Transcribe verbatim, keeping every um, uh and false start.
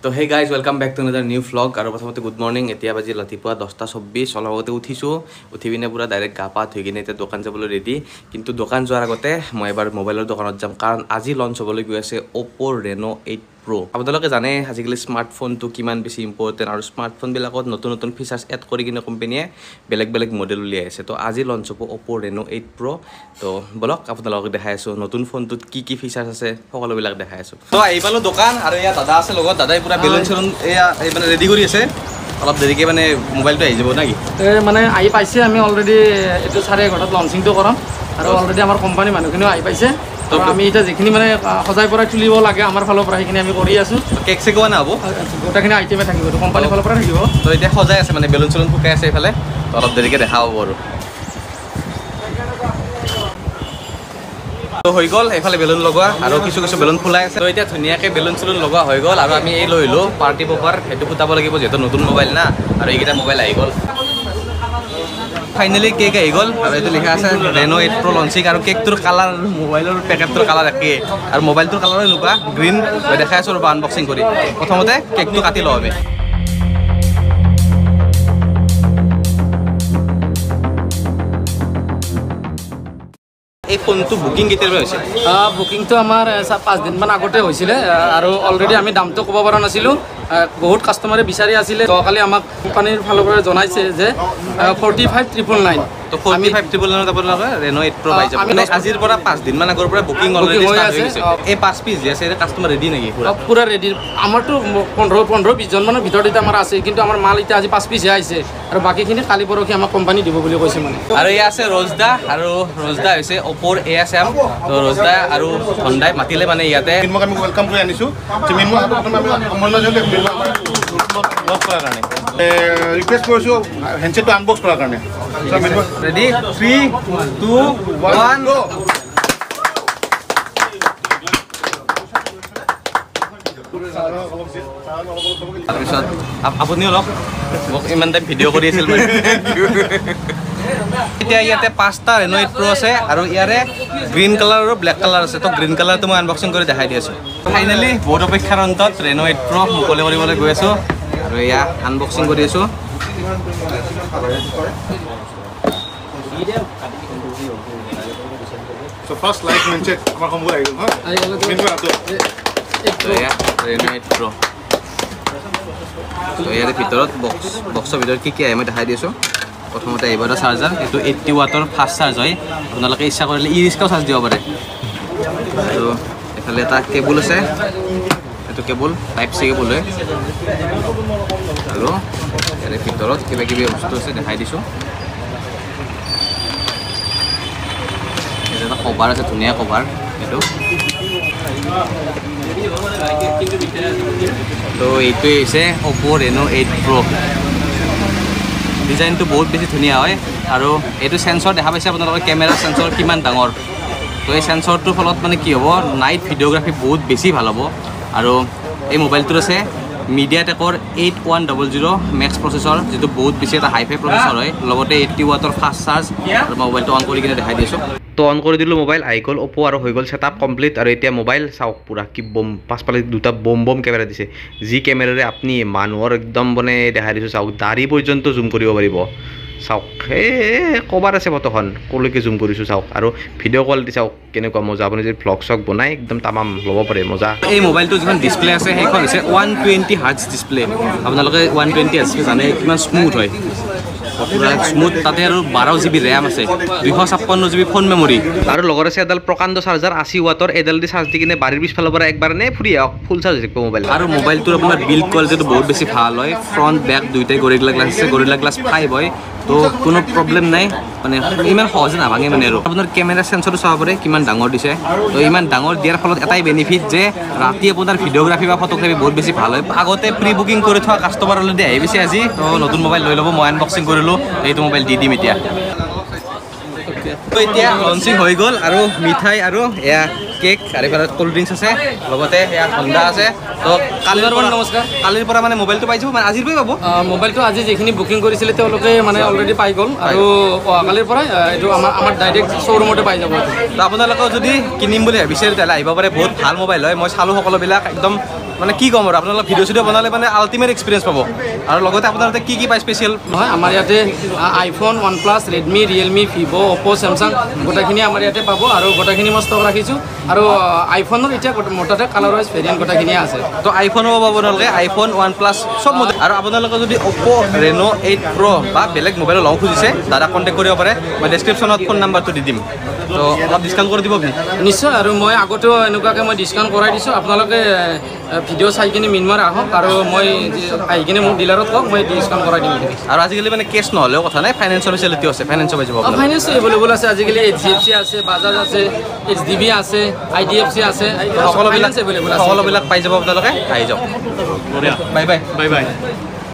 তো hey guys welcome back to another new vlog আৰু প্ৰথমতে গুড মৰ্নিং এতিয়া বাজি ৰাতিপুৱা দহটা চৌব্বিছ অলপ আগতে উঠিছোঁ উঠি পিনে পুৰা ডাইৰেক্ট গা পা ধুই কিনে এতিয়া দোকান যাবলৈ ৰেডি কিন্তু দোকান যোৱাৰ আগতে মই এবাৰ মোবাইলৰ দোকানত যাম কাৰণ আজি লঞ্চ হ'বলৈ গৈ আছে অ'পো ৰেনো এইট প্ৰ' আপোনালোকে জানে আজিকালি স্মাৰ্টফোনটো কিমান বেছি ইম্পৰ্টেণ্ট আৰু স্মাৰ্টফোনবিলাকত নতুন নতুন ফিচাৰ্ছ এড কৰি কিনে কোম্পানীয়ে বেলেগ বেলেগ মডেল উলিয়াই আছে তো আজি লঞ্চ হ'ব অ'পো ৰেনো এইট প্ৰ' তো বলক আপোনালোকক দেখাই আছোঁ নতুন ফোনটোত কি কি ফিচাৰ্ছ আছে সকলোবিলাক দেখাই আছোঁ তো আহি পালোঁ দোকান আৰু এয়া দাদা আছে লগত দাদাই পুৰা বেলুন চেলুন এয়া মানে ৰেডি কৰি আছে অলপ দেৰিকৈ মানে মোবাইলটো আহি যাব নেকি মানে আহি পাইছে আমি অলৰেডি এইটো চাৰে এঘাৰটাত লঞ্চিংটো কৰাম আৰু অলৰেডি আমাৰ কোম্পানী মানুহখিনিও আহি পাইছে তো আমি এতিয়া যিখিনি মানে সজাই পৰাই তুলিব লাগে আমাৰ ফালৰ পৰা সেইখিনি আমি কৰি আছোঁ কেক চেক হোৱা নহ'ব গোটেইখিনি আইটেমে থাকিব তো কোম্পানীৰ ফালৰ পৰা থাকিব তো এতিয়া সজাই আছে মানে বেলুন চেলুন ফুকাই আছে এইফালে তো অলপ দেৰিকৈ দেখা হ'ব আৰু তো হৈ গ'ল এইফালে বেলুন লগোৱা আৰু কিছু কিছু বেলুন ফুলাই আছে তো এতিয়া ধুনীয়াকৈ বেলুন চেলুন লগোৱা হৈ গ'ল আৰু আমি এই লৈ আহিলোঁ পাৰ্টি পপাৰ সেইটো ফুটাব লাগিব যিহেতু নতুন মোবাইল না আৰু এইকেইটা মোবাইল আহি গ'ল ফাইনেলি কেক আহি গ'ল আৰু এইটো লিখা আছে ৰেনো এইট প্ৰ' লঞ্চিং আৰু কেকটোৰ কালাৰ মোবাইলৰ পেকেটটোৰ কালাৰ একেই আৰু মোবাইলটোৰ কালাৰো এনেকুৱা গ্ৰীণ দেখাই আছোঁ ৰ'বা আনবক্সিং কৰি প্ৰথমতে কেকটো কাটি লওঁ আমি এই ফোনটো বুকিং কেতিয়াৰ পৰা হৈছে বুকিংটো আমাৰ পাঁচদিনমান আগতে হৈছিলে আৰু অলৰেডি আমি দামটো ক'ব পৰা নাছিলোঁ বহুত কাষ্টমাৰে বিচাৰি আছিলে কালি আমাক কোম্পানীৰ ফালৰ পৰা জনাইছে যে ফৰ্টি ফাইভ ট্ৰিপল নাইন তো ফৰ্টি ফাইভ ট্ৰিপল নাইনত আপোনালোকে ৰেনো এইট প্ৰ' পাই যাব মানে আজিৰ পৰা পাঁচদিনমান আগৰ পৰা বুকিং অলৰেডি ষ্টাৰ্ট হৈ গৈছে এই পাঁচ পিচ যে আছে কাষ্টমাৰ ৰেডি নেকি পুৰা ৰেডি আমাৰতো পোন্ধৰ পোন্ধৰ বিছজনমানৰ ভিতৰত এতিয়া আমাৰ আছে কিন্তু আমাৰ মাল এতিয়া আজি পাঁচ পিচহে আহিছে আৰু বাকীখিনি কালি পৰহি আমাক কোম্পানী দিব বুলি কৈছে মানে আৰু এয়া আছে ৰজদা আৰু ৰজদা হৈছে অ'প'ৰ এ এছ এম তো ৰজদা আৰু হণ্ডাই মাতিলে মানে ইয়াতে মিনমক আমি ৱেলকাম কৰি আনিছোঁ মিনমক লগ কৰাৰ কাৰণে ৰিকুৱেষ্ট কৰিছোঁ হেণ্ডছেটটো আনবক্স কৰাৰ কাৰণে ৰেডি থ্ৰী টু ওৱান তাৰপিছত আপুনিও লওক মোক ইমান টাইম ভিডিঅ' কৰি আছিল এতিয়া ইয়াতে পাঁচটা ৰেনো এইট প্ৰ' আছে আৰু ইয়াৰে গ্ৰীণ কালাৰ আৰু ব্লেক কালাৰ আছে তো গ্ৰীণ কালাৰটো মই আনবক্সিং কৰি দেখাই দি আছোঁ ফাইনেলি বহুত অপেক্ষাৰ অন্তত ৰেনো এইট প্ৰ' মুকলি কৰিবলৈ গৈ আছোঁ আৰু এয়া আনবক্সিং কৰি আছোঁ So first light mindset আমাৰ সম্পূৰ্ণ আহি গ'ল আহি গ'ল এয়া ৰেনো এইট প্ৰ' তো ইয়াৰে ভিতৰত বক্স বক্সৰ ভিতৰত কি কি আহে মই দেখাই দি আছোঁ প্ৰথমতে আহিব এটা চাৰ্জাৰ এইটো এইট্টি ৱাটৰ ফাষ্ট চাৰ্জ হয় আপোনালোকে ইচ্ছা কৰিলে ই ৰিক্সাও চাৰ্জ দিব পাৰে আৰু এইফালে এটা কেবুল আছে এইটো কেবুল টাইপ চি কেবুল হয় আৰু ইয়াৰে ভিতৰত কিবা কিবি বস্তু আছে দেখাই দিছোঁ এটা কভাৰ আছে ধুনীয়া কভাৰ এইটো তো এইটোৱে হৈছে অ'পো ৰেনো এইট প্ৰ' ডিজাইনটো বহুত বেছি ধুনীয়া হয় আৰু এইটো চেঞ্চৰ দেখা পাইছে আপোনালোকৰ কেমেৰা চেঞ্চৰ কিমান ডাঙৰ তো এই চেঞ্চৰটোৰ ফলত মানে কি হ'ব নাইট ভিডিঅ'গ্ৰাফী বহুত বেছি ভাল হ'ব আৰু এই মোবাইলটোত আছে মিডিয়াটেকৰ eight one double zero' max প্ৰচেছৰ যিটো বহুত বেছি এটা হাই ফাই প্ৰচেছৰ হয় লগতে এইট্টি ৱাটৰ ফাষ্ট চাৰ্জ আৰু মোবাইলটো অন কৰি কিনে দেখাই দিছোঁ তো অন কৰি দিলোঁ মোবাইল আহি গ'ল অ'পো আৰু হৈ গ'ল ছেটআপ কমপ্লিট আৰু এতিয়া মোবাইল চাওক পুৰা কি বম পাছফালে দুটা বম বম কেমেৰা দিছে যি কেমেৰাৰে আপুনি মানুহৰ একদম মানে দেখাই দিছোঁ চাওক দাঢ়ি পৰ্যন্ত জুম কৰিব পাৰিব চাওক এই ক'বাৰ আছে ফটোখন ক'লৈকে জুম কৰিছোঁ চাওক আৰু ভিডিঅ' কোৱালিটি চাওক কেনেকুৱা মজা আপুনি যদি ভ্লগ চগ বনাই একদম তামাম ল'ব পাৰে মজা এই মোবাইলটো যিখন ডিছপ্লে আছে সেইখন হৈছে ওৱান টুৱেণ্টি হাৰ্টছ ডিছপ্লে আপোনালোকে ওৱান টুৱেণ্টি হাৰ্টছ জানে কিমান স্মুথ হয় পুৰা স্মুথ তাতে আৰু বাৰ জি বি ৰেম আছে দুশ ছাপন্ন জি বি ফোন মেমৰি আৰু লগত আছে এডাল প্ৰকাণ্ড চাৰ্জাৰ আশী ৱাটৰ এডাল দি চাৰ্জ দি কিনে বাৰীৰ পিছফালৰ পৰা একবাৰ নে ফুৰি আহক ফুল চাৰ্জ হৈ থাকিব মোবাইল আৰু মোবাইলটোৰ আপোনাৰ বিল্ড কোৱালিটিটো বহুত বেছি ভাল হয় ফ্ৰণ্ট বেক দুইটাই গৰিলা গ্লাছ আছে গৰিলা গ্লাছ ফাইভ হয় তো কোনো প্ৰব্লেম নাই মানে ইমান সহজে নাভাঙে মানে আৰু আপোনাৰ কেমেৰা চেঞ্চৰটো চাব পাৰে কিমান ডাঙৰ দিছে তো ইমান ডাঙৰ দিয়াৰ ফলত এটাই বেনিফিট যে ৰাতি আপোনাৰ ভিডিঅ'গ্ৰাফী বা ফটোগ্ৰাফী বহুত বেছি ভাল হয় আগতে প্ৰি বুকিং কৰি থোৱা কাষ্টমাৰ অলৰেডি আহি পিছে আজি তো নতুন মোবাইল লৈ ল'ব মই আনবক্সিং কৰিলোঁ এইটো মোবাইল দি দিম এতিয়া তো এতিয়া লঞ্চিং হৈ গ'ল আৰু মিঠাই আৰু এয়া কেক আৰু এফালে কোল্ড ড্ৰিংকছ আছে লগতে এয়া ঠাণ্ডা আছে তো কালিৰ পৰা নমস্কাৰ কালিৰ পৰা মানে মোবাইলটো পাই যাব মানে আজিৰ পৰাই পাব মোবাইলটো আজি যিখিনি বুকিং কৰিছিলে তেওঁলোকে মানে অলৰেডি পাই গ'ল আৰু কালিৰ পৰা এইটো আমাৰ আমাৰ ডাইৰেক্ট শ্ব'ৰুমতে পাই যাব তো আপোনালোকেও যদি কিনিম বুলি ভাবিছে তেতিয়াহ'লে আহিব পাৰে বহুত ভাল মোবাইল হয় মই চালোঁ সকলোবিলাক একদম মানে কি ক'ম আৰু আপোনালোকে ভিডিঅ' চিডিঅ' বনালে মানে আল্টিমেট এক্সপিৰিয়েঞ্চ পাব আৰু লগতে আপোনালোকে কি কি পায় স্পেচিয়েল হয় আমাৰ ইয়াতে iPhone OnePlus Redmi Realme Vivo' Oppo' Samsung গোটেইখিনি আমাৰ ইয়াতে পাব আৰু গোটেইখিনি মই ষ্টক ৰাখিছোঁ আৰু আইফোনৰ এতিয়া মুঠতে কালাৰ ৱাইজ ভেৰিয়েণ্ট গোটেইখিনিয়ে আছে তো আইফোনো পাব আপোনালোকে আইফোন ওৱান প্লাছ চব মডেল আৰু আপোনালোকে যদি অপ' ৰেন' এইট প্ৰ' বা বেলেগ মোবাইল ল'ব খুজিছে দাদা কণ্টেক্ট কৰিব পাৰে মই ডেছক্ৰিপশ্যনত ফোন নাম্বাৰটো দি দিম তো অলপ ডিছকাউণ্ট কৰি দিব আপুনি নিশ্চয় আৰু মই আগতেও এনেকুৱাকৈ মই ডিছকাউণ্ট কৰাই দিছোঁ আপোনালোকে ভিডিঅ' চাই কিনে মিনমাৰ আহক আৰু মই আহি কিনে মোৰ ডিলাৰত কওক মই ডিছকাউণ্ট কৰাই দিম আৰু আজিকালি মানে কেছ নহ'লেও কথা নাই ফাইনেন্সৰ ফেচিলিটিও আছে ফাইনেন্সৰ পাই যাব ফাইনেন্স এভেইলেবল আছে আজিকালি এইচ ডি এফ চি আছে বাজাজ আছে এইচ ডি বি আছে আই ডি এফ চি আছে সকলোবিলাক এভেইলেবল আছে সকলোবিলাক পাই যাব আপোনালোকে আহি যাওক বাই বাই বাই বাই